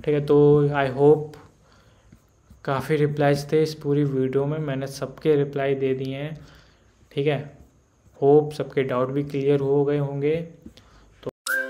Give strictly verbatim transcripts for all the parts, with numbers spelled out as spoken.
ठीक है। तो आई होप काफ़ी रिप्लाइज थे इस पूरी वीडियो में, मैंने सबके रिप्लाई दे दिए हैं। ठीक है, होप सबके डाउट भी क्लियर हो गए होंगे। तो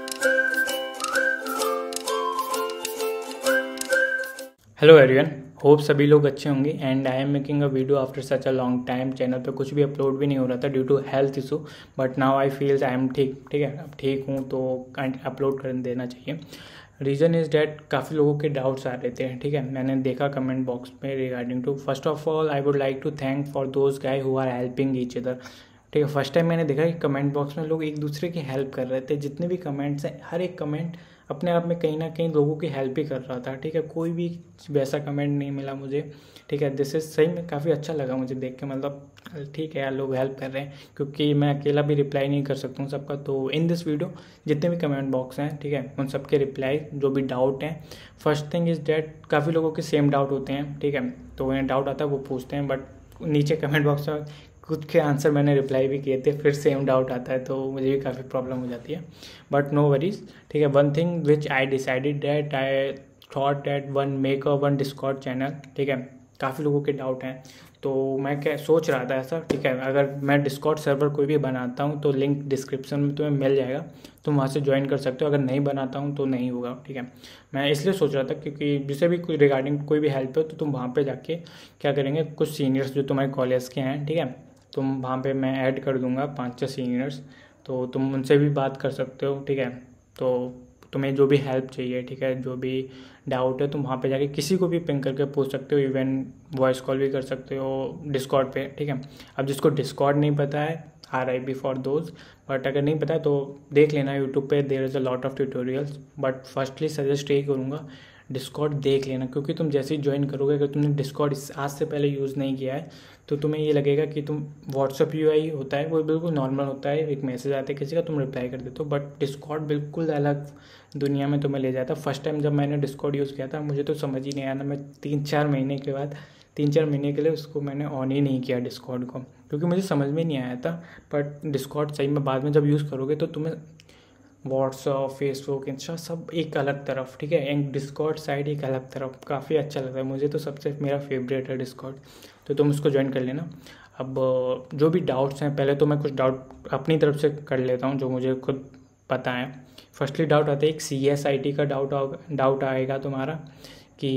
हेलो एवरीवन, होप सभी लोग अच्छे होंगे and I am making a video after such a long time. Channel पे कुछ भी अपलोड भी नहीं हो रहा था due to health issue, but now I feels I am ठीक। ठीक है, अब ठीक हूँ तो अपलोड कर देना चाहिए। रीज़न इज़ डैट काफ़ी लोगों के डाउट्स आ रहे थे। ठीक है, मैंने देखा कमेंट बॉक्स में regarding to, first of all I would like to thank for those guy who are helping each other. ठीक है, फर्स्ट टाइम मैंने देखा कि कमेंट बॉक्स में लोग एक दूसरे की हेल्प कर रहे थे। जितने भी कमेंट्स हैं, हर एक कमेंट अपने आप में कहीं ना कहीं लोगों की हेल्प ही कर रहा था। ठीक है, कोई भी वैसा कमेंट नहीं मिला मुझे। ठीक है, दिस इज सही में काफ़ी अच्छा लगा मुझे देख के, मतलब ठीक है यार लोग हेल्प कर रहे हैं, क्योंकि मैं अकेला भी रिप्लाई नहीं कर सकता हूँ सबका। तो इन दिस वीडियो जितने भी कमेंट बॉक्स हैं, ठीक है, उन सबके रिप्लाई जो भी डाउट हैं। फर्स्ट थिंग इज़ डैट काफ़ी लोगों के सेम डाउट होते हैं। ठीक है, तो उन्हें डाउट आता है वो पूछते हैं, बट नीचे कमेंट बॉक्स में कुछ के आंसर मैंने रिप्लाई भी किए थे, फिर सेम डाउट आता है तो मुझे भी काफ़ी प्रॉब्लम हो जाती है, बट नो वरीज। ठीक है, one thing which I decided that I thought that one make a one discord channel. ठीक है, काफ़ी लोगों के डाउट हैं तो मैं क्या सोच रहा था ऐसा। ठीक है, अगर मैं डिस्कॉर्ड सर्वर कोई भी बनाता हूँ तो लिंक डिस्क्रिप्शन में तुम्हें मिल जाएगा, तुम वहाँ से ज्वाइन कर सकते हो। अगर नहीं बनाता हूँ तो नहीं होगा। ठीक है, मैं इसलिए सोच रहा था क्योंकि जिसे भी कोई रिगार्डिंग कोई भी हेल्प हो तो तुम वहाँ पे जाके क्या करेंगे, कुछ सीनियर्स जो तुम्हारे कॉलेज के हैं, ठीक है, तुम वहाँ पे मैं ऐड कर दूँगा पाँच छः सीनियर्स, तो तुम उनसे भी बात कर सकते हो। ठीक है, तो तुम्हें जो भी हेल्प चाहिए, ठीक है, जो भी डाउट है तुम वहाँ पे जाके किसी को भी पिंग करके पूछ सकते हो। इवन वॉइस कॉल भी कर सकते हो डिस्कॉर्ड पे। ठीक है, अब जिसको डिस्कॉर्ड नहीं पता है, R I B for those, but अगर नहीं पता है तो देख लेना यूट्यूब पे, there is a lot of tutorials. But firstly suggest यही करूँगा, डिस्कॉर्ड देख लेना, क्योंकि तुम जैसे ही ज्वाइन करोगे, अगर तुमने डिस्कॉर्ड आज से पहले यूज़ नहीं किया है तो तुम्हें ये लगेगा कि तुम व्हाट्सअप यू आई होता है वो बिल्कुल नॉर्मल होता है, एक मैसेज आता है किसी का, तुम रिप्लाई कर देते हो, बट डिस्कॉर्ड बिल्कुल अलग दुनिया में तुम्हें ले जाता है। फर्स्ट टाइम जब मैंने डिस्कॉर्ड यूज़ किया था मुझे तो समझ ही नहीं आया ना, मैं तीन चार महीने के बाद तीन चार महीने के लिए उसको मैंने ऑन ही नहीं किया डिस्कॉर्ड को, क्योंकि मुझे समझ में नहीं आया था। बट डिस्कॉर्ड सही में बाद में जब यूज़ करोगे तो तुम्हें व्हाट्सअप, फेसबुक, इंस्टा सब एक अलग तरफ, ठीक है, एक डिस्कॉर्ड साइड एक अलग तरफ, काफ़ी अच्छा लगता है मुझे तो, सबसे मेरा फेवरेट है डिस्कॉर्ड, तो तुम उसको ज्वाइन कर लेना। अब जो भी डाउट्स हैं, पहले तो मैं कुछ डाउट अपनी तरफ से कर लेता हूँ जो मुझे खुद पता है। फर्स्टली डाउट आता है एक सी एस आई टी का डाउट डाउट आएगा तुम्हारा कि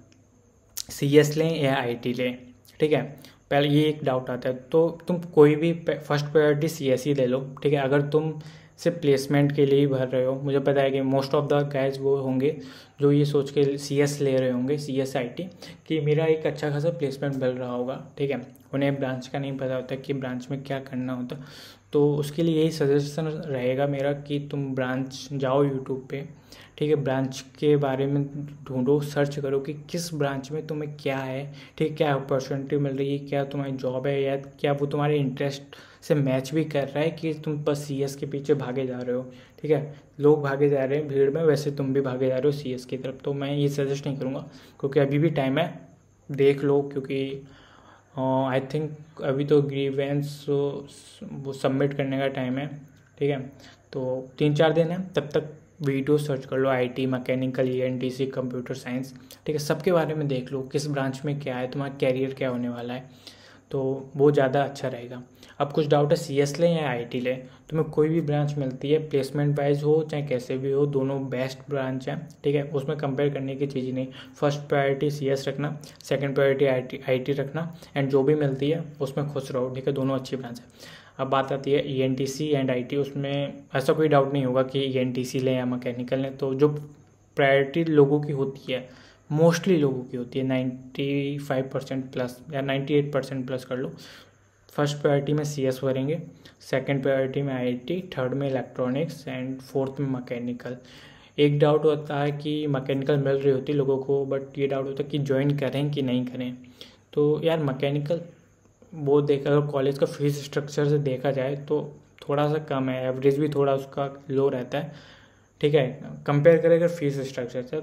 सी एस लें या आई टी लें। ठीक है, पहले ये एक डाउट आता है, तो तुम कोई भी फर्स्ट प्रायोरिटी सी एस ही ले लो। ठीक है, अगर तुम सिर्फ प्लेसमेंट के लिए ही भर रहे हो, मुझे पता है कि मोस्ट ऑफ द गाइज वो होंगे जो ये सोच के सी एस ले रहे होंगे, सी एस आई टी, कि मेरा एक अच्छा खासा प्लेसमेंट मिल रहा होगा। ठीक है, उन्हें ब्रांच का नहीं पता होता कि ब्रांच में क्या करना होता, तो उसके लिए यही सजेशन रहेगा मेरा कि तुम ब्रांच जाओ यूट्यूब पे। ठीक है, ब्रांच के बारे में ढूंढो, सर्च करो कि किस ब्रांच में तुम्हें क्या है, ठीक, क्या अपॉर्चुनिटी मिल रही है, क्या तुम्हारी जॉब है, या क्या वो तुम्हारे इंटरेस्ट से मैच भी कर रहा है कि तुम बस सी एस के पीछे भागे जा रहे हो। ठीक है, लोग भागे जा रहे हैं भीड़ में, वैसे तुम भी भागे जा रहे हो सी एस की तरफ, तो मैं ये सजेस्ट नहीं करूँगा, क्योंकि अभी भी टाइम है, देख लो, क्योंकि आई uh, थिंक अभी तो ग्रीवेंस वो सबमिट करने का टाइम है। ठीक है, तो तीन चार दिन है, तब तक वीडियो सर्च कर लो, IT, mechanical, E N T C, computer science, ठीक है, सबके बारे में देख लो किस ब्रांच में क्या है, तुम्हारा कैरियर क्या होने वाला है, तो वो ज़्यादा अच्छा रहेगा। अब कुछ डाउट है सी एस लें या आई टी लें, तुम्हें कोई भी ब्रांच मिलती है, प्लेसमेंट वाइज हो चाहे कैसे भी हो, दोनों बेस्ट ब्रांच है। ठीक है, उसमें कंपेयर करने की चीज़ नहीं, फर्स्ट प्रायोरिटी सी एस रखना, second priority I T I T रखना, एंड जो भी मिलती है उसमें खुश रहो। ठीक है, दोनों अच्छी ब्रांच है। अब बात आती है E N T C and I T, उसमें ऐसा कोई डाउट नहीं होगा कि ई एन टी सी लें या मैकेनिकल लें, तो जो प्रायोरिटी लोगों की होती है, मोस्टली लोगों की होती है नाइन्टी फाइव परसेंट प्लस या नाइन्टी एट परसेंट प्लस कर लो, फर्स्ट प्रायोरिटी में सी एस भरेंगे, सेकंड प्रायोरिटी में आई टी, थर्ड में इलेक्ट्रॉनिक्स एंड फोर्थ में मैकेनिकल। एक डाउट होता है कि मैकेनिकल मिल रही होती है लोगों को, बट ये डाउट होता है कि ज्वाइन करें कि नहीं करें। तो यार मैकेनिकल वो देखा, अगर कॉलेज का फीस स्ट्रक्चर से देखा जाए तो थोड़ा सा कम है, एवरेज भी थोड़ा उसका लो रहता है। ठीक है, कंपेयर करें अगर फीस स्ट्रक्चर से,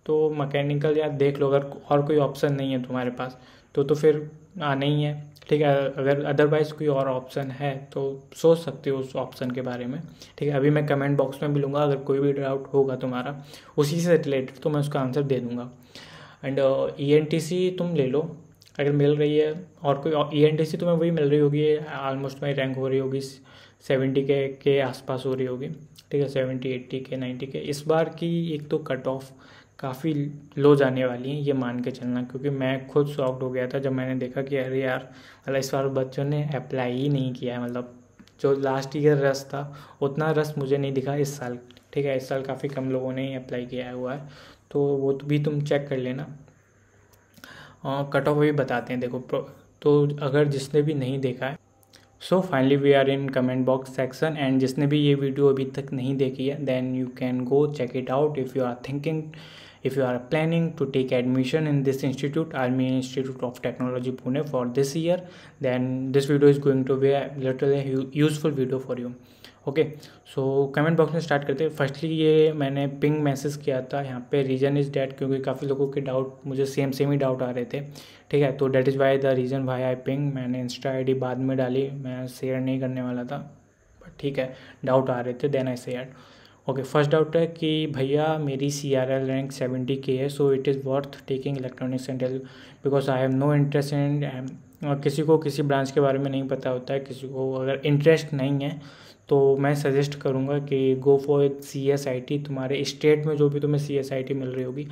तो मैकेनिकल या देख लो, अगर और कोई ऑप्शन नहीं है तुम्हारे पास तो तो फिर आना ही है, ठीक है। अगर अदरवाइज़ कोई और ऑप्शन है तो सोच सकते हो उस ऑप्शन के बारे में, ठीक है। अभी मैं कमेंट बॉक्स में भी लूँगा, अगर कोई भी डाउट होगा तुम्हारा उसी से रिलेटेड तो मैं उसका आंसर दे दूँगा। And E N T C तुम ले लो अगर मिल रही है, और कोई ई एन टी सी तुम्हें वही मिल रही होगी, ऑलमोस्ट मेरी रैंक हो रही होगी सेवेंटी के के आसपास हो रही होगी, ठीक है, सेवेंटी एट्टी के नाइन्टी के। इस बार की एक तो कट ऑफ काफ़ी लो जाने वाली है, ये मान के चलना, क्योंकि मैं खुद शॉक्ड हो गया था जब मैंने देखा कि अरे यार मतलब इस बार बच्चों ने अप्लाई ही नहीं किया है। मतलब जो लास्ट ईयर रस था उतना रस मुझे नहीं दिखा इस साल, ठीक है। इस साल काफ़ी कम लोगों ने ही अप्लाई किया हुआ है, तो वो भी तुम चेक कर लेना। कट ऑफ भी बताते हैं देखो, तो अगर जिसने भी नहीं देखा है, so finally we are in comment box section, and जिसने भी ये वीडियो अभी तक नहीं देखी है then you can go check it out if you are thinking, if you are planning to take admission in this institute, Army Institute of Technology Pune, for this year, then this video is going to be a literally useful video for you. Okay, so comment box में start करते हैं। Firstly ये मैंने ping message किया था यहाँ पे, reason is that, क्योंकि काफ़ी लोगों के डाउट मुझे सेम सेम ही डाउट आ रहे थे, ठीक है। तो that is why the reason why I ping. मैंने इंस्टा आई डी बाद में डाली, मैं शेयर नहीं करने वाला था, बट ठीक है डाउट आ रहे थे, then I share. Okay, first doubt है कि भैया मेरी C R L rank seventy K है, so it is worth taking electronics and tell because I have no interest in. किसी को किसी ब्रांच के बारे में नहीं पता होता है, किसी को अगर इंटरेस्ट नहीं है तो मैं सजेस्ट करूँगा कि go for C S I T. तुम्हारे स्टेट में जो भी तुम्हें सी एस आई टी मिल रही होगी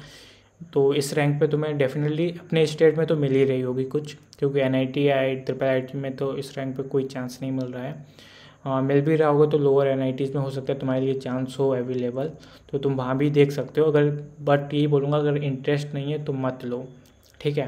तो इस रैंक पे तुम्हें डेफिनेटली अपने स्टेट में तो मिल ही रही होगी कुछ, क्योंकि N I T I triple I T में तो इस रैंक पे कोई चांस नहीं मिल रहा है। आ, मिल भी रहा होगा तो लोअर एन आई टीज़ में हो सकता है तुम्हारे लिए चांस हो अवेलेबल, तो तुम वहाँ भी देख सकते हो अगर। बट यही बोलूँगा अगर इंटरेस्ट नहीं है तो मत लो, ठीक है।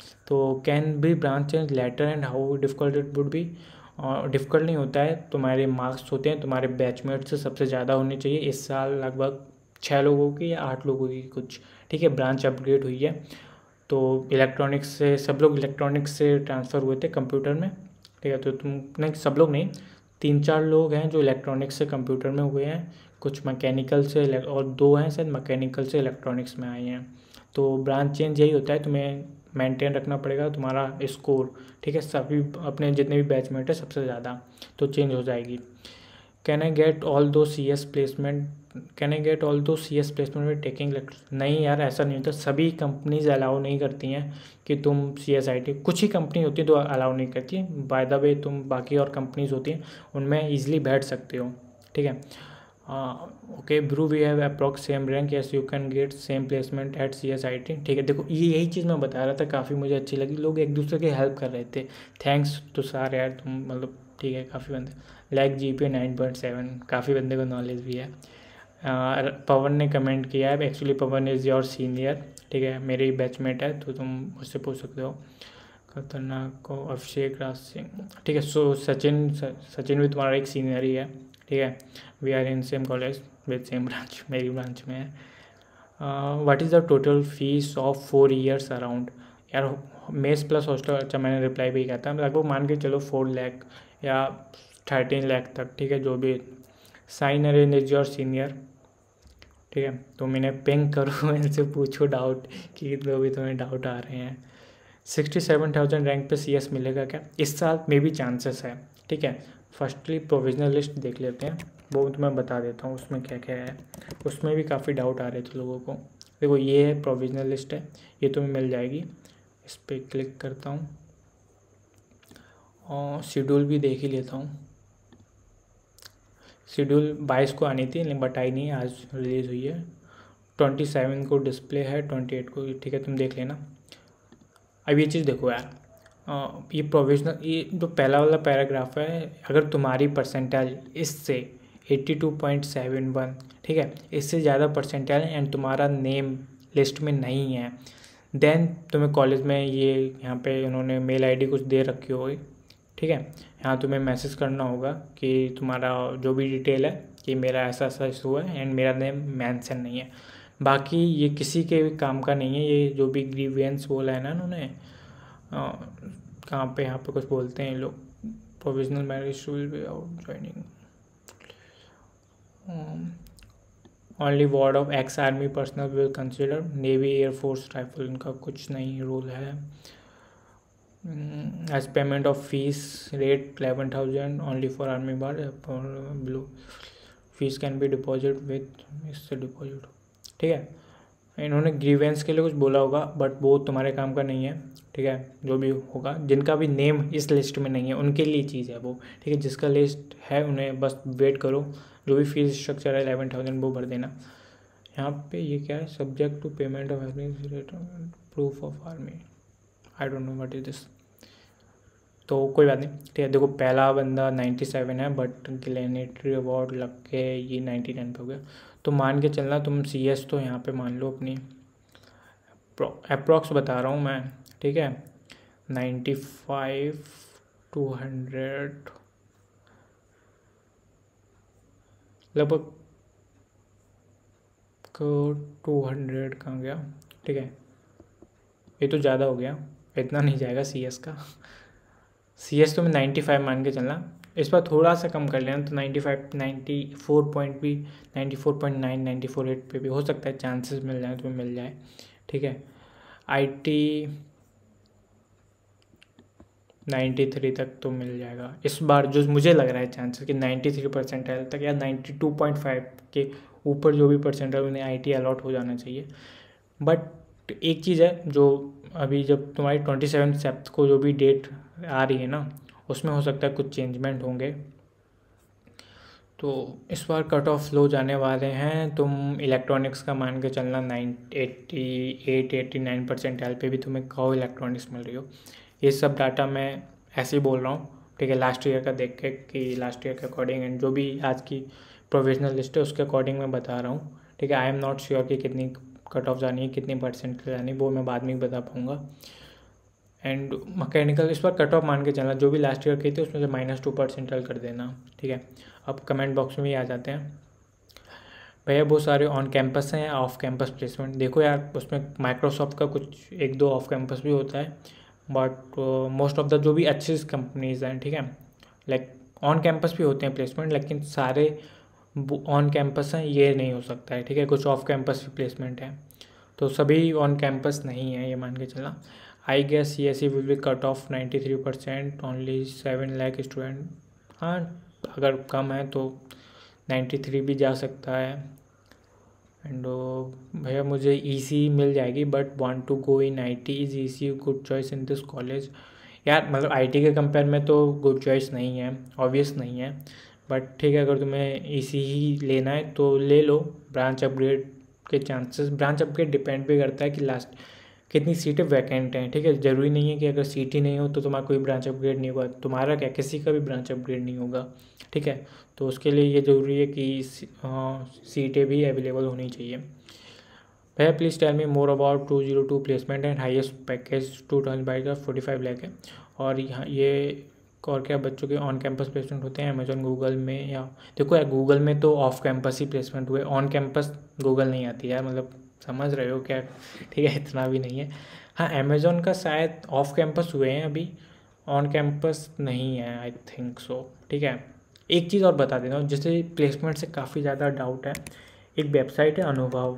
तो can be branch change later and how difficult it would be. Difficult नहीं होता है, तुम्हारे मार्क्स होते हैं तुम्हारे बैचमेट से सबसे ज़्यादा होने चाहिए। इस साल लगभग छः लोगों की या आठ लोगों की कुछ, ठीक है, ब्रांच अपग्रेड हुई है। तो इलेक्ट्रॉनिक्स से सब लोग इलेक्ट्रॉनिक्स से ट्रांसफ़र हुए थे कंप्यूटर में, ठीक है। तो तुम नहीं, सब लोग नहीं, तीन चार लोग हैं जो इलेक्ट्रॉनिक्स से कंप्यूटर में हुए हैं, कुछ मैकेनिकल से, और दो हैं शायद मैकेनिकल से इलेक्ट्रॉनिक्स में आए हैं। तो ब्रांच चेंज यही होता है, तुम्हें मेंटेन रखना पड़ेगा तुम्हारा स्कोर, ठीक है, सभी अपने जितने भी बैचमेट है सबसे ज़्यादा, तो चेंज हो जाएगी। कैन आई गेट ऑल दो C S placement, can I get all दो सी एस प्लेसमेंट में टेकिंग। नहीं यार, ऐसा नहीं होता, सभी कंपनीज अलाउ नहीं करती हैं कि तुम सी एस आई टी, कुछ ही कंपनी होती है तो अलाउ नहीं करती है। बाय द वे तुम बाकी और कंपनीज होती हैं उनमें ईजिली बैठ सकते हो, ठीक है। Okay bruh, we have approx same rank, yes you can get same placement at C S I T, ठीक है। देखो ये यही चीज़ मैं बता रहा था, काफ़ी मुझे अच्छी लगी, लोग एक दूसरे की हेल्प कर रहे थे। थैंक्स टू सार यार, तुम मतलब ठीक है, काफ़ी बंदे like G P nine point seven, काफ़ी बंदे को नॉलेज भी है। पवन ने कमेंट किया है, actually Pavan is your senior, ठीक है, मेरे ही बैचमेट है, तो तुम मुझसे पूछ सकते हो। खतरनाक को अभिषेक राज सिंह, ठीक है। सो सचिन सचिन भी तुम्हारा एक सीनियर ही है, ठीक है। We are in same college with same branch, मेरी ब्रांच में है। What is the total fees of four years around. यार मेस प्लस हॉस्टल, अच्छा मैंने रिप्लाई भी किया था, लगभग मान के चलो फोर लाख या थर्टीन लाख तक, ठीक है, जो भी। साइन अरेंज इज योर सीनियर, ठीक है। तो मैंने पिंग करो, इनसे पूछो डाउट कि जो भी तुम्हें डाउट आ रहे हैं। सिक्सटी सेवन थाउजेंड रैंक पे सी एस मिलेगा क्या इस साल, में भी चांसेस है, ठीक है। फर्स्टली प्रोविजनल लिस्ट देख लेते हैं, वो तो मैं बता देता हूँ उसमें क्या क्या है। उसमें भी काफ़ी डाउट आ रहे थे लोगों को। देखो ये है प्रोविजनल लिस्ट है, ये तुम्हें मिल जाएगी। इस पर क्लिक करता हूँ और शेड्यूल भी देख ही लेता हूँ। शेड्यूल बाईस को आनी थी बट आई नहीं, आज रिलीज़ हुई है। ट्वेंटी सेवन को डिस्प्ले है, ट्वेंटी एट को, ठीक है, तुम देख लेना। अब ये चीज़ देखो यार, आ, ये प्रोविजनल, ये जो पहला वाला पैराग्राफ है, अगर तुम्हारी परसेंटाइल इससे eighty two point seven one, ठीक है, इससे ज़्यादा परसेंटाइल एंड तुम्हारा नेम लिस्ट में नहीं है, देन तुम्हें कॉलेज में ये यहाँ पे उन्होंने मेल आईडी कुछ दे रखी होगी, ठीक है। यहाँ तुम्हें मैसेज करना होगा कि तुम्हारा जो भी डिटेल है कि मेरा ऐसा ऐसा इशू है एंड मेरा नेम मेंशन नहीं है। बाकी ये किसी के भी काम का नहीं है, ये जो भी ग्रीवेंस बोला है ना उन्होंने, कहाँ पे यहाँ पे कुछ बोलते हैं लोग, provisional merit will be out joining. Only ward of ex army personnel will consider, navy air force rifle इनका कुछ नहीं रूल है। As payment of fees rate eleven thousand only for army bar blue, fees can be deposit with इससे deposit, ठीक है। इन्होंने grievance के लिए कुछ बोला होगा बट वो तुम्हारे काम का नहीं है, ठीक है। जो भी होगा, जिनका भी नेम इस लिस्ट में नहीं है उनके लिए चीज़ है वो, ठीक है। जिसका लिस्ट है उन्हें बस वेट करो, जो भी फीस स्ट्रक्चर है इलेवन थाउजेंड वो भर देना। यहाँ पे ये क्या है, subject to payment of proof of army, I don't know what is this, तो कोई बात नहीं, ठीक है। देखो पहला बंदा नाइन्टी सेवन है बट ग्लेनेटरी अवार्ड लग के ये नाइन्टी नाइन पे हो गया, तो मान के चलना तुम सी एस तो यहाँ पे मान लो अपनी अप्रॉक्स बता रहा हूँ मैं, ठीक है। नाइन्टी फाइव टू हंड्रेड लगभग टू हंड्रेड कहाँ गया, ठीक है। ये तो ज़्यादा हो गया, इतना नहीं जाएगा सी एस का। सी एस तो मैं नाइन्टी फाइव मान के चलना, इस पर थोड़ा सा कम कर लेना तो ninety five ninety four point भी ninety four point nine ninety four eight पे भी हो सकता है, चांसेस मिल जाए तो मिल जाए, ठीक है। आईटी नाइन्टी थ्री तक तो मिल जाएगा इस बार, जो मुझे लग रहा है चांसेस कि नाइन्टी थ्री परसेंटाइल तक या नाइन्टी टू पॉइंट फाइव के ऊपर जो भी परसेंटाइल उन्हें आईटी अलॉट हो जाना चाहिए। बट एक चीज़ है जो अभी जब तुम्हारी ट्वेंटी सेवन सेप्ट को जो भी डेट आ रही है ना, उसमें हो सकता है कुछ चेंजमेंट होंगे, तो इस बार कट ऑफ लो जाने वाले हैं। तुम इलेक्ट्रॉनिक्स का मान के चलना nine eighty eight eighty nine percentile पे भी तुम्हें कहो इलेक्ट्रॉनिक्स मिल रही हो। ये सब डाटा मैं ऐसे ही बोल रहा हूँ, ठीक है, लास्ट ईयर का देख के कि लास्ट ईयर के अकॉर्डिंग एंड जो भी आज की प्रोविजनल लिस्ट है उसके अकॉर्डिंग मैं बता रहा हूँ, ठीक है। आई एम नॉट श्योर कि कितनी कट ऑफ जानी है, कितनी परसेंट जानी है, वो मैं बाद में ही बता पाऊँगा। एंड मैकेनिकल इस बार कट ऑफ मान के चलना, जो भी लास्ट ईयर की थी उसमें से माइनस टू परसेंटाइल कर देना, ठीक है। अब कमेंट बॉक्स में भी आ जाते हैं भैया, बहुत सारे ऑन कैंपस हैं या ऑफ कैंपस प्लेसमेंट। देखो यार, उसमें माइक्रोसॉफ्ट का कुछ एक दो ऑफ कैंपस भी होता है, बट मोस्ट ऑफ द जो भी अच्छी कंपनीज हैं, ठीक है, लाइक ऑन कैंपस भी होते हैं प्लेसमेंट, लेकिन सारे ऑन कैंपस हैं ये नहीं हो सकता है, ठीक है। कुछ ऑफ कैंपस भी प्लेसमेंट है, तो सभी ऑन कैंपस नहीं है, ये मान के चलना। I guess C S C will be cut off ninety three percent only seven lakh student, हाँ अगर कम है तो नाइन्टी थ्री भी जा सकता है। एंड भैया मुझे ई सी मिल जाएगी but want to go in I T, is E C good choice in this college. यार मतलब आई टी के कंपेयर में तो गुड चॉइस नहीं है, ऑब्वियस नहीं है, बट ठीक है, अगर तुम्हें ई सी ही लेना है तो ले लो। ब्रांच अपग्रेड के चांसेस, ब्रांच अपग्रेड डिपेंड भी करता है कि लास्ट कितनी सीटें वैकेंट हैं, ठीक है। ज़रूरी नहीं है कि अगर सीट ही नहीं हो तो तुम्हारा कोई ब्रांच अपग्रेड नहीं होगा, तुम्हारा क्या किसी का भी ब्रांच अपग्रेड नहीं होगा, ठीक है। तो उसके लिए ये ज़रूरी है कि सीटें भी अवेलेबल होनी चाहिए। भैया please tell me more about two zero two placement and highest package two thousand बाईस का फोर्टी फाइव लाख है, और यहाँ ये और क्या बच्चों के ऑन कैंपस प्लेसमेंट होते हैं अमेजॉन गूगल में, या देखो यार गूगल में तो ऑफ कैंपस ही प्लेसमेंट हुए, ऑन कैंपस गूगल नहीं आती यार, मतलब समझ रहे हो क्या, ठीक है, इतना भी नहीं है। हाँ अमेजॉन का शायद ऑफ कैंपस हुए हैं, अभी ऑन कैंपस नहीं है आई थिंक सो, ठीक है। एक चीज़ और बता देता हूँ, जैसे प्लेसमेंट से काफ़ी ज़्यादा डाउट है, एक वेबसाइट है अनुभव,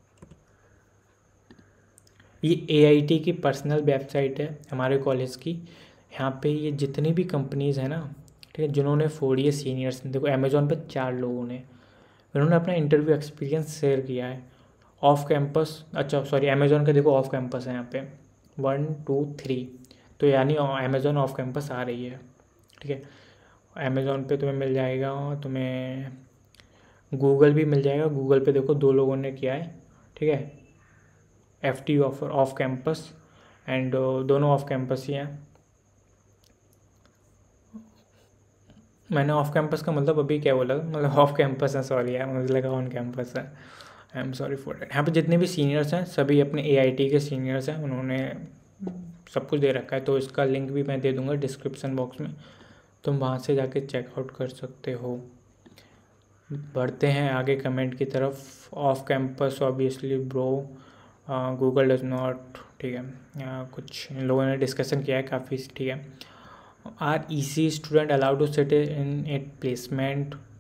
ये ए आई टी की पर्सनल वेबसाइट है हमारे कॉलेज की। यहाँ पे ये जितनी भी कंपनीज़ हैं ना, ठीक है, जिन्होंने फोर ईयर सीनियर्स, देखो अमेजॉन पे चार लोगों ने उन्होंने अपना इंटरव्यू एक्सपीरियंस शेयर किया है ऑफ कैंपस। अच्छा सॉरी, अमेजॉन का देखो ऑफ कैंपस है यहाँ पे वन टू थ्री, तो यानी अमेजॉन ऑफ कैंपस आ रही है, ठीक है। अमेजॉन पे तुम्हें मिल जाएगा, तुम्हें गूगल भी मिल जाएगा, गूगल पे देखो दो लोगों ने किया है, ठीक है, F T offer off campus, and दोनों ऑफ कैंपस ही हैं। मैंने ऑफ कैंपस का मतलब अभी क्या बोला, मतलब ऑफ कैंपस है, सॉरी यार मुझे लगा ऑन कैंपस है, I am sorry for that. यहाँ पे जितने भी सीनियर्स हैं सभी अपने ए आई टी के सीनियर्स हैं, उन्होंने सब कुछ दे रखा है, तो इसका लिंक भी मैं दे दूँगा डिस्क्रिप्शन बॉक्स में, तुम वहाँ से जाके चेकआउट कर सकते हो। बढ़ते हैं आगे कमेंट की तरफ। Off campus obviously bro Google does not, ठीक है, कुछ इन लोगों ने डिस्कशन किया है काफ़ी, ठीक है। R E C student allowed to sit in at placement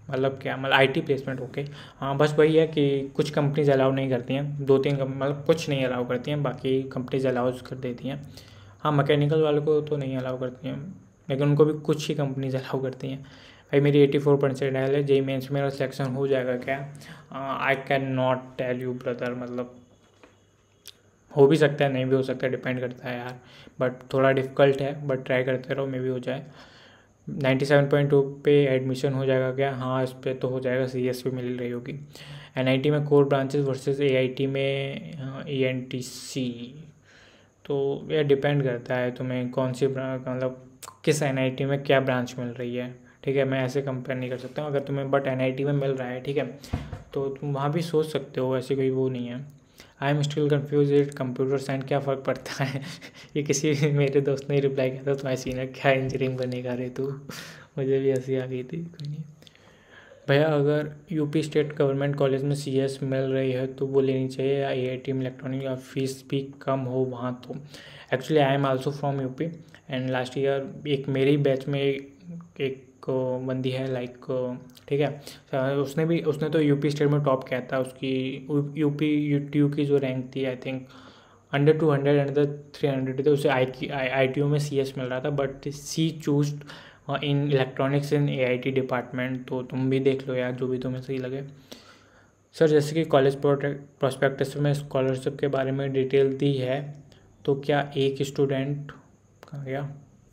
मतलब क्या, मतलब आईटी प्लेसमेंट ओके। हाँ बस वही है कि कुछ कंपनीज अलाउ नहीं करती हैं, दो तीन मतलब कुछ नहीं अलाउ करती हैं, बाकी कंपनीज अलाउ कर देती हैं। हाँ मैकेनिकल वालों को तो नहीं अलाउ करती हैं, लेकिन उनको भी कुछ ही कंपनीज अलाउ करती हैं। भाई मेरी एटी फोर परसेंटाइल है, जेई मेंस में मेरा सिलेक्शन हो जाएगा क्या? I can not tell you brother, मतलब हो भी सकता है नहीं भी हो सकता है, डिपेंड करता है यार, बट थोड़ा डिफ़िकल्ट है, बट ट्राई करते रहो, मे भी हो जाए। नाइन्टी सेवन पॉइंट टू पे एडमिशन हो जाएगा क्या? हाँ इस पर तो हो जाएगा, सी एस भी मिल रही होगी। एनआईटी में कोर ब्रांचेस वर्सेस एआईटी में ईएनटीसी, तो यह डिपेंड करता है तुम्हें कौन सी मतलब किस एनआईटी में क्या ब्रांच मिल रही है, ठीक है। मैं ऐसे कंपेयर नहीं कर सकता हूँ, अगर तुम्हें बट एनआईटी में मिल रहा है, ठीक है, तो तुम वहाँ भी सोच सकते हो, ऐसी कोई वो नहीं है। I am still confuse it computer science क्या फ़र्क पड़ता है? ये किसी मेरे दोस्त ने रिप्लाई किया था, तुम्हारी सीनियर क्या इंजीनियरिंग बनेगा रे तू? मुझे भी हंसी आ गई थी। कोई नहीं भैया, अगर यूपी स्टेट गवर्नमेंट कॉलेज में सीएस मिल रही है तो वो लेनी चाहिए, या एआईटी में इलेक्ट्रॉनिक, या फीस भी कम हो वहाँ तो? Actually I am also from UP and last year एक मेरी बैच में एक बंदी है लाइक, ठीक है, उसने भी उसने तो यूपी स्टेट में टॉप किया था, उसकी यूपी यूटीयू की जो रैंक थी I think under two hundred under three hundred थे, उसे आई आई टी यू में सी एस मिल रहा था, but she choose in electronics in AIT department. तो तुम भी देख लो यार, जो भी तुम्हें सही लगे। सर जैसे कि कॉलेज प्रोस्पेक्टस में स्कॉलरशिप के बारे में डिटेल दी है, तो क्या एक स्टूडेंट कहाँ गया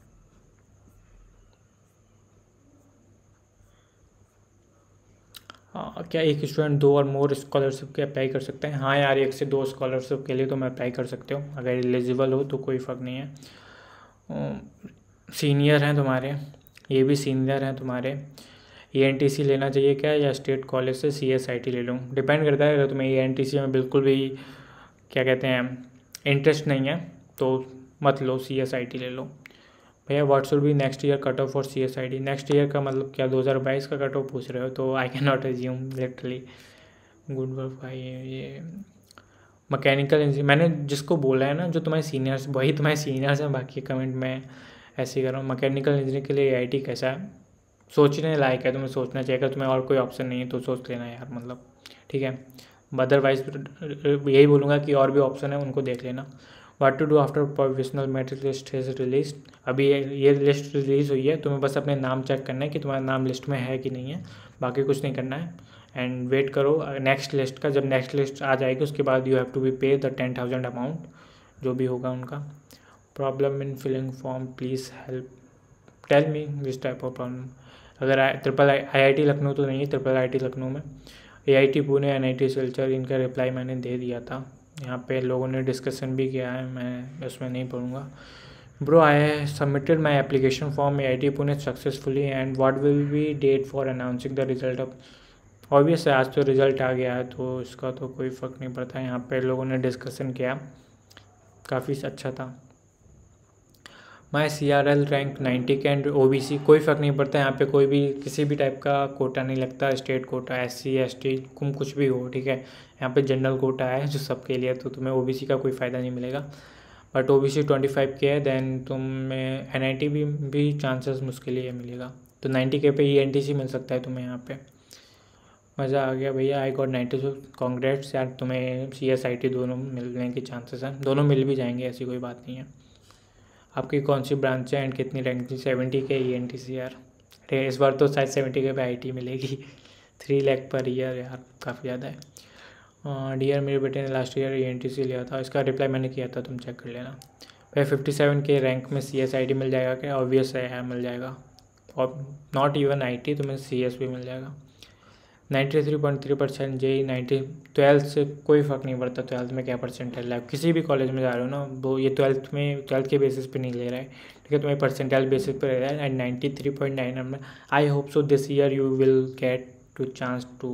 हाँ क्या एक स्टूडेंट दो और मोर स्कॉलरशिप के अप्लाई कर सकते हैं? हाँ यार, एक से दो स्कॉलरशिप के लिए तो मैं अप्लाई कर सकते हो, अगर एलिजिबल हो तो कोई फ़र्क नहीं है। सीनियर हैं तुम्हारे, ये भी सीनियर हैं तुम्हारे, ईएनटीसी लेना चाहिए क्या, या स्टेट कॉलेज से सीएसआईटी ले लूँ? डिपेंड करता है, अगर तुम्हें ईएनटीसी में बिल्कुल भी क्या कहते हैं इंटरेस्ट नहीं है तो मत लो, सीएसआईटी ले लो। भैया what should be next year cut off for CSIT? Next year का मतलब क्या दो हज़ार बाईस का कट ऑफ पूछ रहे हो? तो I can not assume literally. Good work भाई। ये मैकेनिकल इंजीनियर मैंने जिसको बोला है ना, जो तुम्हारे सीनियर्स, वही तुम्हारे सीनियर्स हैं, बाकी कमेंट में ऐसे ही कर रहा हूँ। मैकेनिकल इंजीनियर के लिए एआईटी कैसा है? सोचने लायक है, तुम्हें सोचना चाहिए, अगर तुम्हें और कोई ऑप्शन नहीं है तो सोच लेना यार, मतलब ठीक है। अदरवाइज यही बोलूँगा कि और भी ऑप्शन है, उनको देख लेना। What to do after provisional merit list is release? अभी ये लिस्ट रिलीज़ हुई है, तुम्हें बस अपने नाम चेक करना है कि तुम्हारा नाम लिस्ट में है कि नहीं है, बाकी कुछ नहीं करना है। एंड वेट करो नेक्स्ट लिस्ट का, जब नेक्स्ट लिस्ट आ जाएगी उसके बाद you have to be pay the ten thousand amount, जो भी होगा उनका। Problem in filling form please help tell me this type of problem. अगर triple I I T Lucknow तो नहीं है, ट्रिपल आई टी लखनऊ में, A I T Pune, N I T Silchar, इनका रिप्लाई मैंने दे दिया था। यहाँ पे लोगों ने डिस्कशन भी किया है, मैं उसमें नहीं पढ़ूँगा। Bro I submitted my application form A I T Pune successfully and what will be date for announcing the result of? Obvious है, आज तो रिजल्ट आ गया है तो इसका तो कोई फ़र्क नहीं पड़ता। यहाँ पे लोगों ने डिस्कशन किया, काफ़ी अच्छा था। My C R L rank ninety K and O B C, कोई फ़र्क नहीं पड़ता यहाँ पे, कोई भी किसी भी टाइप का कोटा नहीं लगता, state quota, S C S T कुम कुछ भी हो, ठीक है। यहाँ पे जनरल कोटा है जो सबके लिए, तो तुम्हें ओ बी सी का कोई फ़ायदा नहीं मिलेगा। But O B C twenty five K है, देन तुम्हें एन आई टी भी भी चांसेस मुश्किल ही मिलेगा, तो नाइन्टी के पे ई एन टी सी मिल सकता है तुम्हें यहाँ पे। मज़ा आ गया भैया, I got ninety two congrats यार, तुम्हें सी एस आई टी दोनों मिलने के चांसेस हैं, दोनों मिल भी जाएंगे, ऐसी कोई बात नहीं है। आपकी कौन सी ब्रांच है एंड कितनी रैंक थी? Seventy K E N T सी यार, अरे इस बार तो शायद सेवेंटी के पे आई टी मिलेगी। थ्री लैख पर ईयर यार, काफ़ी ज़्यादा है। डी आर मेरे बेटे ने last year E N T C लिया था, इसका रिप्लाई मैंने किया था, तुम चेक कर लेना। भाई फिफ्टी सेवन के रैंक में सी एस आई टी मिल जाएगा क्या? ऑब्वियस है यार, मिल जाएगा, और नॉट इवन आई टी, तुम्हें सी एस भी मिल जाएगा। Ninety three point three percent JEE ninety, twelfth से कोई फ़र्क नहीं पड़ता, ट्वेल्थ में क्या परसेंटाइल है, किसी भी कॉलेज में जा रहे हो ना, वो ये ट्वेल्थ में ट्वेल्थ के बेसिस पे नहीं ले रहा है, ठीक है, तुम्हें परसेंटाइल बेसिस पे ले रहा है। And ninety three point nine में I hope so this year you will get to chance to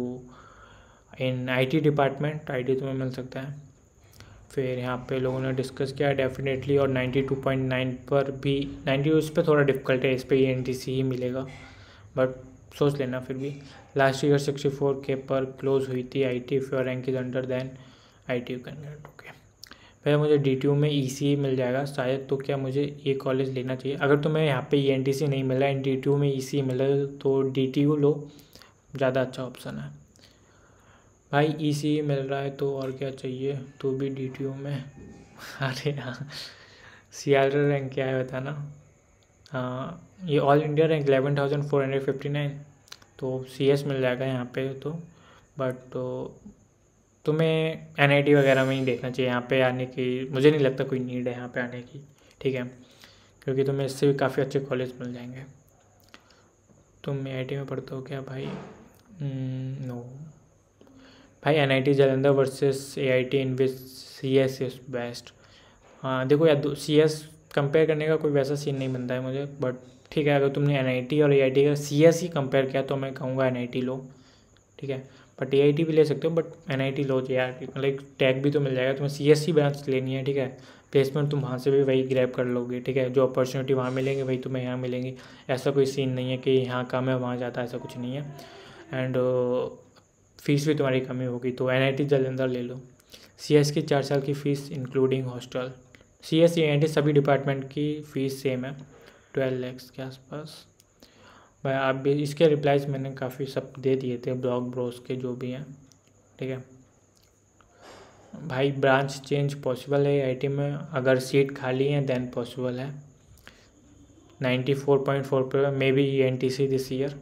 in I T department, I T तुम्हें मिल सकता है। फिर यहाँ पे लोगों ने डिस्कस किया डेफिनेटली, और नाइन्टी टू पॉइंट नाइन पर भी, नाइन्टी उस पर थोड़ा डिफिकल्ट है, इस पर ई एन टी सी ही मिलेगा, बट सोच लेना फिर भी। लास्ट ईयर सिक्सटी फोर के पर क्लोज हुई थी I T, if your rank is under then I T you can get, okay. भैया मुझे डी टी यू में ई सी मिल जाएगा शायद, तो क्या मुझे ये कॉलेज लेना चाहिए? अगर तुम्हें यहाँ पे ई एन टी सी नहीं मिला है, डी टी यू में ई सी मिला है, तो डी टी यू लो, ज़्यादा अच्छा ऑप्शन है भाई। ई सी मिल रहा है तो और क्या चाहिए, तो भी डी टी ओ में। अरे हाँ, सी आर रैंक क्या है बताना। हाँ, ये all India rank eleven thousand four hundred fifty nine, तो सी एस मिल जाएगा यहाँ पे तो। बट तो तुम्हें एन आई टी वगैरह में ही देखना चाहिए, यहाँ पे आने की मुझे नहीं लगता कोई नीड है यहाँ पे आने की, ठीक है, क्योंकि तुम्हें इससे भी काफ़ी अच्छे कॉलेज मिल जाएंगे। तुम ए आई टी में पढ़ते हो क्या भाई? नो भाई, N I T Jalandhar versus A I T in which C S is best. हाँ देखो यार, सी एस कंपेयर करने का कोई वैसा सीन नहीं बनता है मुझे, बट ठीक है, अगर तुमने एन आई टी और ए आई टी का सी एस ही कंपेयर किया तो मैं कहूँगा एन आई टी लो, ठीक है। बट ए आई टी भी ले सकते हो, बट एन आई टी लो यार, लाइक टैग भी तो मिल जाएगा। तुम्हें सी एस सी ब्रांच लेनी है, ठीक है, प्लेसमेंट तुम वहाँ से भी वही ग्रैब कर लोगे, ठीक है, जो अपॉर्चुनिटी वहाँ मिलेंगी वही तुम्हें यहाँ मिलेंगी। ऐसा कोई सीन नहीं है कि यहाँ कम है वहाँ ज़्यादा, ऐसा कुछ नहीं है। एंड फीस भी तुम्हारी कमी होगी, तो एन आई टी जालंधर ले लो। सी एस की चार साल की फ़ीस including hostel, C S C N T सभी डिपार्टमेंट की फ़ीस सेम है, ट्वेल्व लैक्स के आसपास। भाई आप भी इसके रिप्लाइज मैंने काफ़ी सब दे दिए थे, ब्लॉग ब्रोस के जो भी हैं, ठीक है भाई। ब्रांच चेंज पॉसिबल है ए आई टी में, अगर सीट खाली है देन पॉसिबल है। नाइन्टी फोर पॉइंट फोर पर may be N T C this year.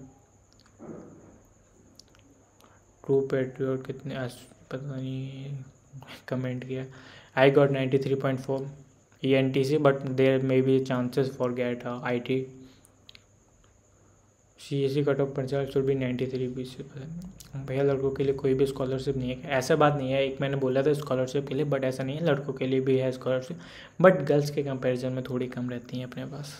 True patriot कितने आज पता नहीं कमेंट किया। I got ninety three point four E N T C, but there may be chances for get I T. C S C cut off percent should be ninety three be से। भैया लड़कों के लिए कोई भी scholarship नहीं है, ऐसा बात नहीं है। एक मैंने बोला था स्कॉलरशिप के लिए, बट ऐसा नहीं है, लड़कों के लिए भी है स्कॉलरशिप, बट गर्ल्स के कंपैरिजन में थोड़ी कम रहती हैं अपने पास।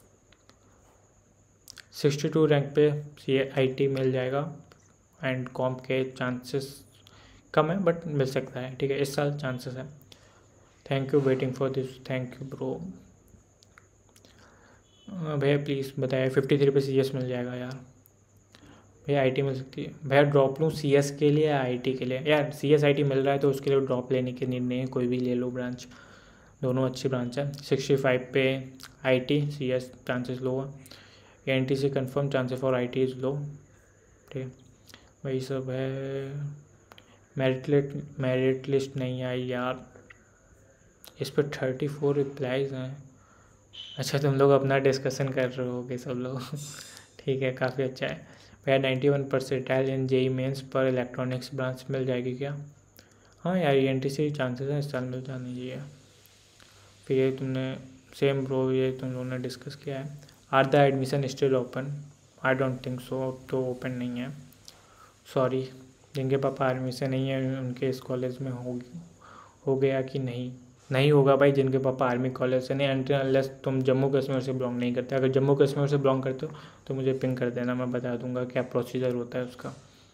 सिक्सटी टू रैंक पे सी आई टी मिल जाएगा, एंड कॉम्प के चांसेस कम है बट मिल सकता है, ठीक है, इस साल चांसेस है। Thank you waiting for this, thank you bro. भैया प्लीज़ बताइए, फिफ्टी थ्री पे सी एस मिल जाएगा यार। भैया आई टी मिल सकती है भैया, ड्रॉप लूँ सी एस के लिए या आई टी के लिए? यार सी एस आई टी मिल रहा है तो उसके लिए ड्रॉप लेने की नीड नहीं है, कोई भी ले लो ब्रांच, दोनों अच्छी ब्रांच है। सिक्सटी फाइव पे I T, C S chances low है। N T C confirm, chances for I T is low, ठीक है, वही सब है। मेरिट लिस्ट मेरिट लिस्ट नहीं आई यार, इस पर थर्टी फोर रिप्लाइज हैं। अच्छा तुम लोग अपना डिस्कशन कर रहे होगे सब लोग ठीक है, काफ़ी अच्छा है भैया। Ninety one percentile in JEE mains पर इलेक्ट्रॉनिक्स ब्रांच मिल जाएगी क्या? हाँ यार, E N T C chances हैं इस साल मिल जाने चाहिए। फिर ये तुमने सेम ब्रो, ये तुम लोगों ने डिस्कस किया है। Are the admission still open? I don't think so, तो ओपन नहीं है, सॉरी। जिनके पापा आर्मी से नहीं है उनके इस कॉलेज में हो हो गया कि नहीं? नहीं होगा भाई, जिनके पापा आर्मी कॉलेज से नहीं, अनटिल अनलेस तुम जम्मू कश्मीर से बिलोंग नहीं करते। अगर जम्मू कश्मीर से बिलोंग करते हो तो मुझे पिंग कर देना, मैं बता दूंगा क्या प्रोसीजर होता है उसका।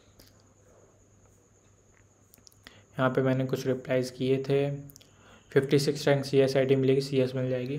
यहाँ पे मैंने कुछ रिप्लाईज किए थे। Fifty six rank C S I T मिलेगी, सी एस मिल जाएगी।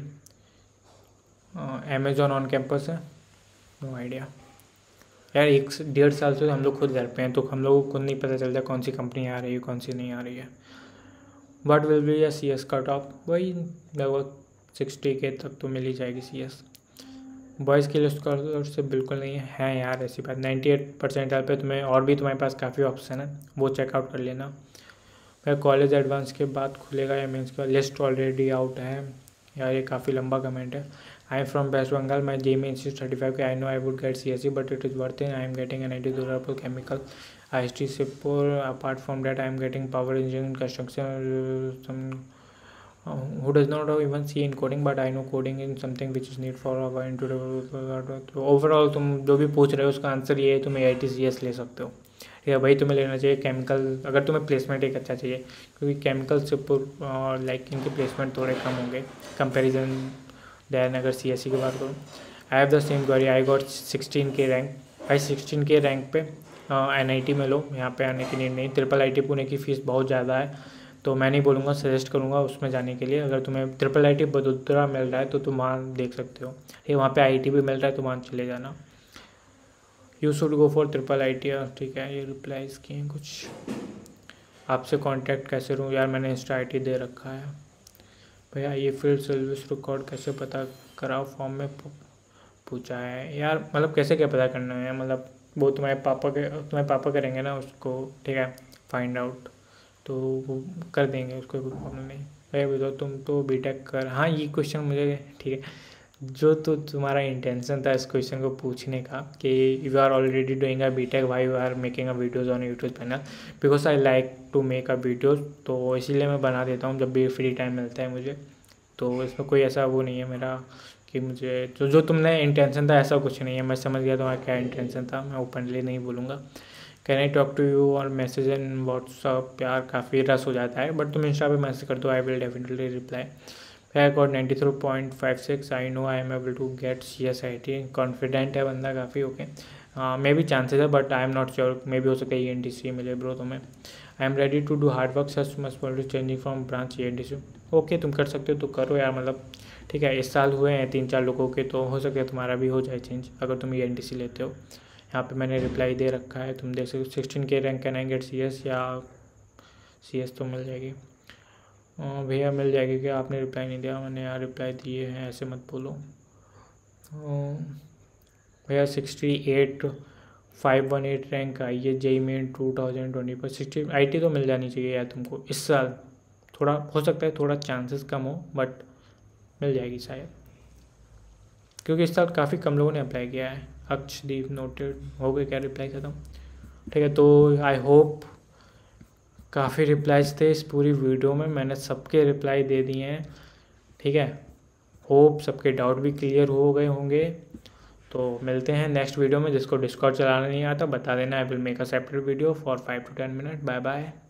अमेजोन ऑन कैंपस है, नो आइडिया यार। एक डेढ़ साल से हम लोग खुद घर पे हैं, तो हम लोगों को खुद नहीं पता चलता कौन सी कंपनी आ रही है कौन सी नहीं आ रही है। बट विल बी या सी एस का टॉप, वही लगभग सिक्सटी के तक तो मिल ही जाएगी सी एस। बॉयज़ के लिए स्कॉलरशिप बिल्कुल नहीं है, है यार ऐसी बात। नाइन्टी एट परसेंट पे तुम्हें और भी तुम्हारे पास काफ़ी ऑप्शन है, वो चेकआउट कर लेना। फिर कॉलेज एडवांस के बाद खुलेगा या मीन्स का लिस्ट ऑलरेडी आउट है यार, ये काफ़ी लंबा कमेंट है। I am from West Bengal, my J me institute thirty five K, I know I would get C S C but it is worth in, I am getting N I T Durgapur chemical, I S T Shibpur, apart from that I am getting power engineering construction, who does not have even see in coding but I know coding is something which is need for our into तो overall तुम जो भी पूछ रहे हो उसका answer ये है, तुम ए आई टी सी एस ले सकते हो, ठीक है भाई। तुम्हें लेना चाहिए केमिकल, अगर तुम्हें प्लेसमेंट एक अच्छा चाहिए, क्योंकि केमिकल से और लाइक इनके प्लेसमेंट थोड़े कम होंगे कंपेरिजन दैन अगर सी एस सी की बात करूँ। I have the same query, I got sixteen K rank. भाई सिक्सटीन के रैंक पे एन आई टी में लो, यहाँ पे आने की नीड नहीं। ट्रिपल आई टी पुणे की फ़ीस बहुत ज़्यादा है, तो मैं नहीं बोलूँगा, सजेस्ट करूँगा उसमें जाने के लिए। अगर तुम्हें ट्रिपल आई टी बड़ोदरा मिल रहा है तो तुम वहाँ देख सकते हो, ठीक है, वहाँ पे आई टी भी मिल रहा है तो वहाँ चले जाना। You should go for triple I T, ठीक है। ये रिप्लाईज किए हैं कुछ। आपसे कांटेक्ट कैसे करूँ यार, मैंने इंस्टा आई टी दे रखा है। भैया ये फील्ड सर्विस रिकॉर्ड कैसे पता कराओ, फॉर्म में पूछा है यार। मतलब कैसे क्या पता करना है, मतलब वो तुम्हारे पापा के तुम्हारे पापा करेंगे ना उसको, ठीक है, फाइंड आउट, तो वो कर देंगे, उसको कोई प्रॉब्लम नहीं। भाई बताओ, तुम तो बीटेक कर, हाँ ये क्वेश्चन मुझे, ठीक है, जो तो तुम्हारा इंटेंशन था इस क्वेश्चन को पूछने का कि you are already doing a BTech, why you are making a videos on YouTube channel, because I like to make a videos, तो इसीलिए मैं बना देता हूँ जब भी फ्री टाइम मिलता है मुझे। तो इसमें कोई ऐसा वो नहीं है मेरा कि मुझे, तो जो तुमने इंटेंशन था ऐसा कुछ नहीं है, मैं समझ गया तुम्हारा क्या इंटेंशन था, मैं ओपनली नहीं बोलूँगा। Can I talk to you और मैसेज इन व्हाट्सअप, यार काफ़ी रस हो जाता है, बट तुम इंस्टा पे मैसेज कर दो, I will definitely reply. I got ninety three point five six, I know I am able to get C S I T, confident है बंदा काफ़ी, ओके। मे भी चांसेस है but I am not sure, मे भी हो सकता है ई एन टी सी मिले ब्रो तुम्हें। I am ready to do hard work such much for changing from branch E N T C, okay तुम कर सकते हो तो करो यार, मतलब ठीक है, इस साल हुए हैं तीन चार लोगों के, तो हो सकता है तुम्हारा भी हो जाए चेंज अगर तुम ई एन टी सी लेते हो। यहाँ पे मैंने रिप्लाई दे रखा है, तुम देख सकते हो, sixteen K rank can I get C S, या सी एस तो मिल जाएगी भैया, मिल जाएगी क्या, आपने रिप्लाई नहीं दिया, मैंने यार रिप्लाई दिए हैं, ऐसे मत बोलो भैया। Sixty eight five one eight rank आई है JEE main two thousand twenty पर, सिक्सटी आई टी तो मिल जानी चाहिए यार तुमको इस साल, थोड़ा हो सकता है थोड़ा चांसेस कम हो बट मिल जाएगी शायद, क्योंकि इस साल काफ़ी कम लोगों ने अप्लाई किया है। अक्षदीप नोटेड, हो गए क्या रिप्लाई खत्म, ठीक है। तो आई होप, काफ़ी रिप्लाईज थे इस पूरी वीडियो में, मैंने सबके रिप्लाई दे दिए हैं, ठीक है। होप सबके डाउट भी क्लियर हो गए होंगे। तो मिलते हैं नेक्स्ट वीडियो में, जिसको डिस्कॉर्ड चलाना नहीं आता बता देना, I will make a separate video for five to ten minute. Bye bye.